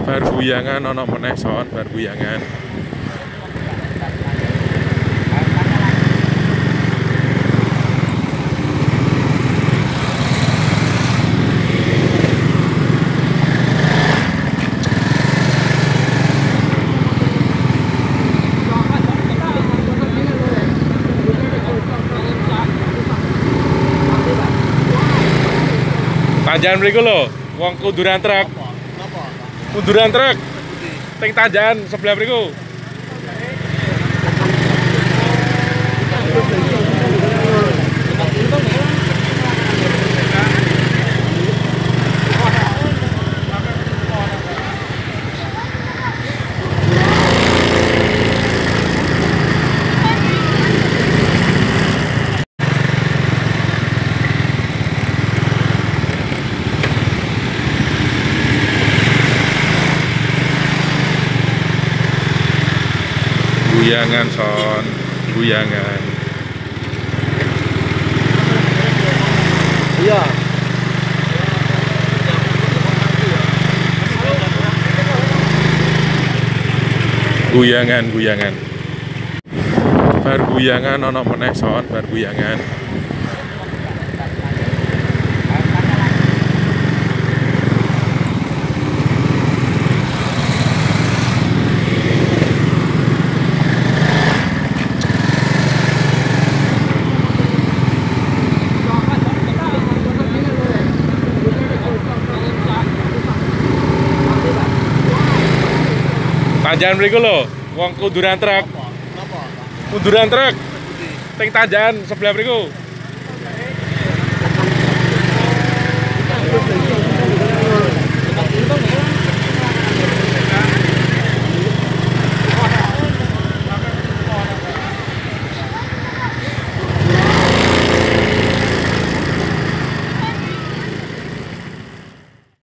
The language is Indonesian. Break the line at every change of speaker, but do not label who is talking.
Bar guyangan ana meneh son, bar guyangan. Tanjakan mriku lho, wong kunduran truk. Kunduran truk. Sing tanjakan sebelah mriku. Guyangan son, guyangan.
Iya.
Guyangan, guyangan. Bar guyangan ana meneh son, bar guyangan. Tanjakan mriku lho, wong kunduran truk. Kunduran truk. Sing tanjakan sebelah mriku.